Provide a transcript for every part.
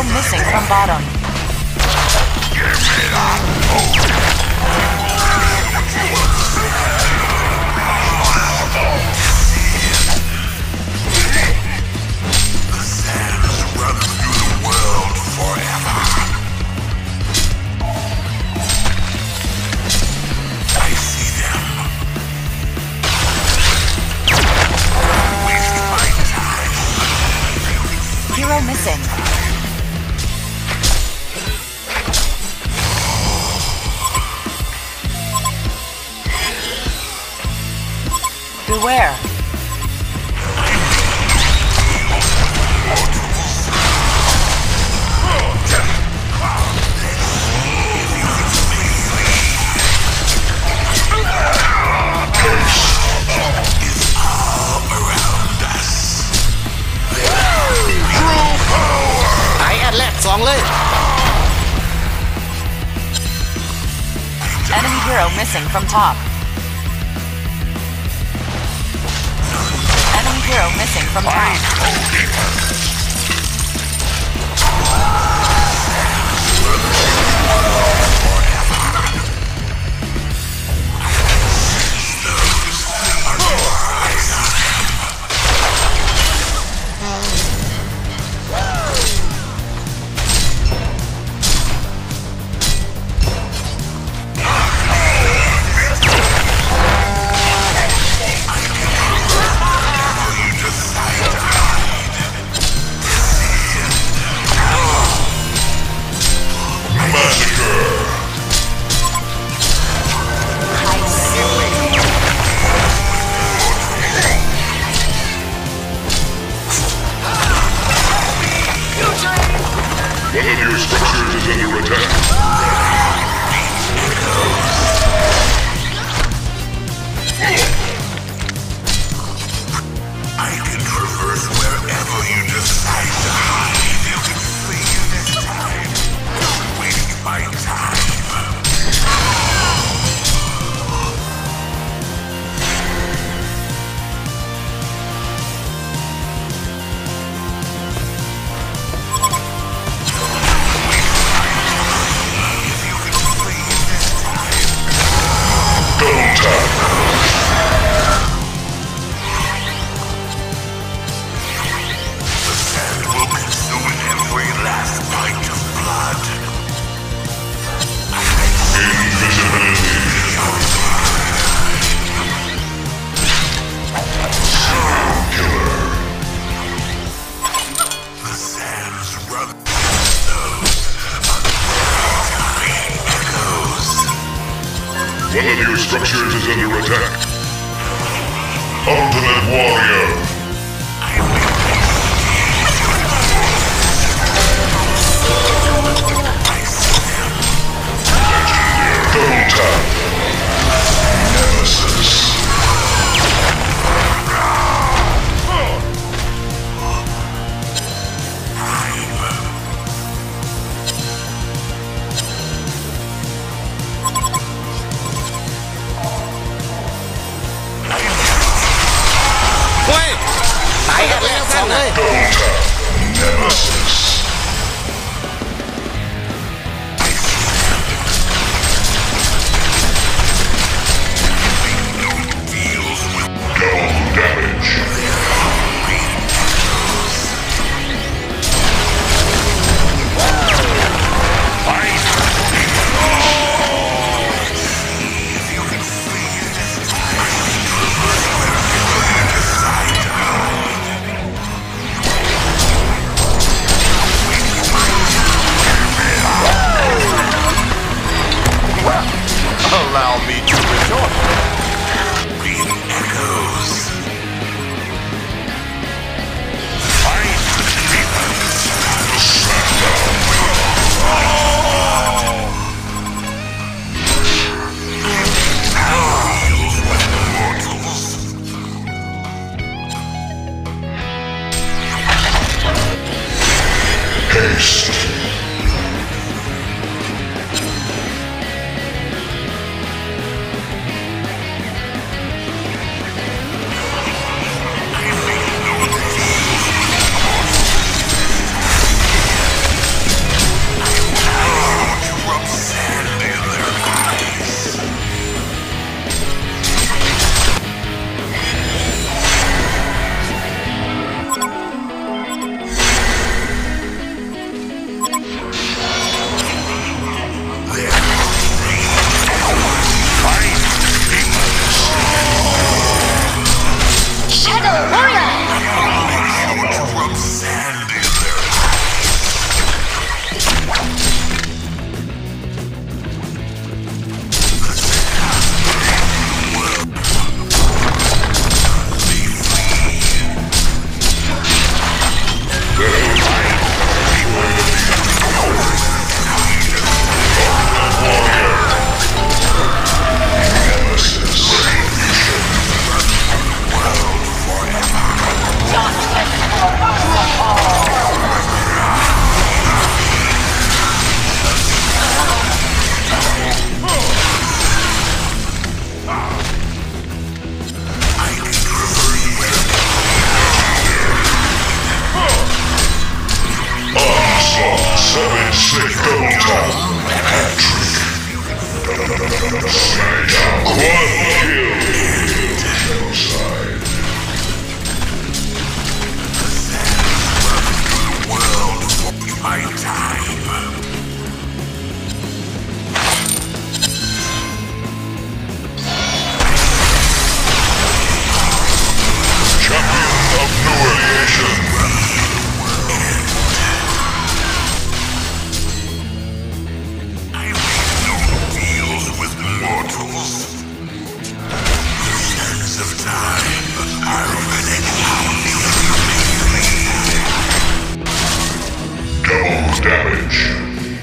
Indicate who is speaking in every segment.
Speaker 1: Hero missing from bottom.
Speaker 2: The sands run through the world forever. I see them. Waste my time.
Speaker 1: Hero missing. Beware. Enemy hero missing from top. Enemy hero missing from top.
Speaker 3: One of your structures is under attack.
Speaker 2: I can traverse wherever you decide to hide. You can flee this time. Don't waste my time.
Speaker 3: One of your structures is under attack. Ultimate Warrior. Double tap. Nemesis. Nemesis. Double damage. Double damage.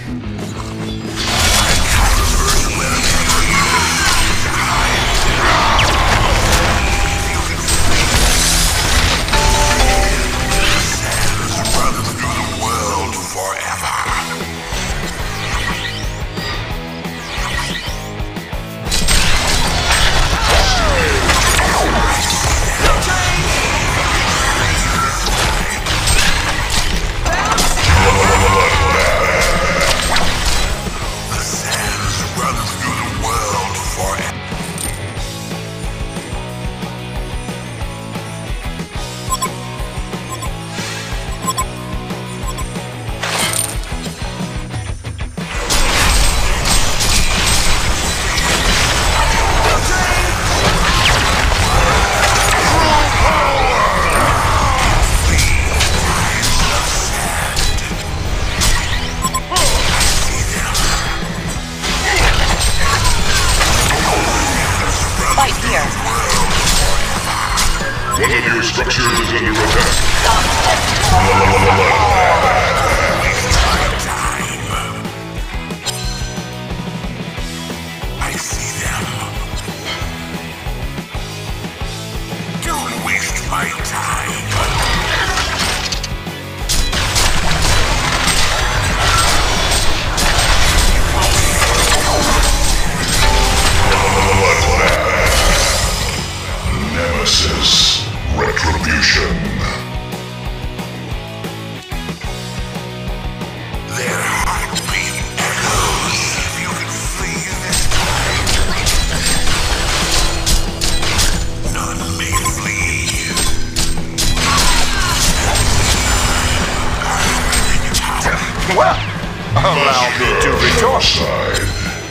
Speaker 1: Fight here.
Speaker 3: One of your structures is under attack.
Speaker 2: I see them. Don't waste my time.
Speaker 3: Nemesis. Retribution.
Speaker 2: Their heartbeat echoes. If you can flee this time, none may flee.
Speaker 4: Well, allow me to retort.
Speaker 3: Side.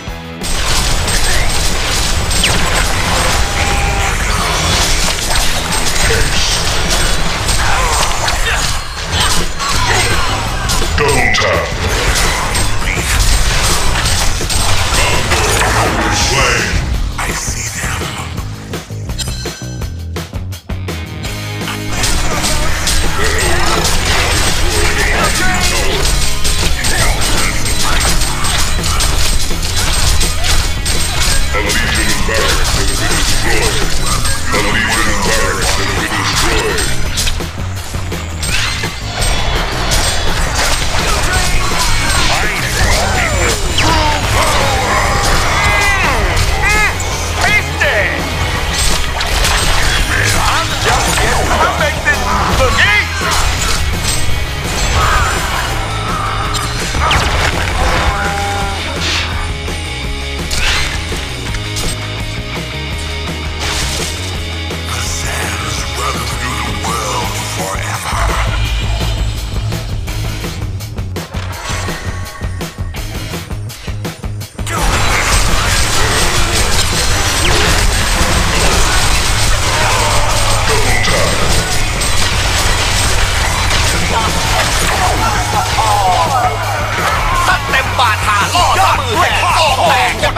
Speaker 3: Double tap. Slain.
Speaker 2: I see them.
Speaker 3: A legion of barracks has been destroyed. A legion of barracks has been destroyed.
Speaker 2: The sands run through the world forever.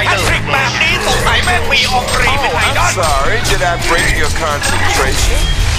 Speaker 4: Sorry, did I break your concentration?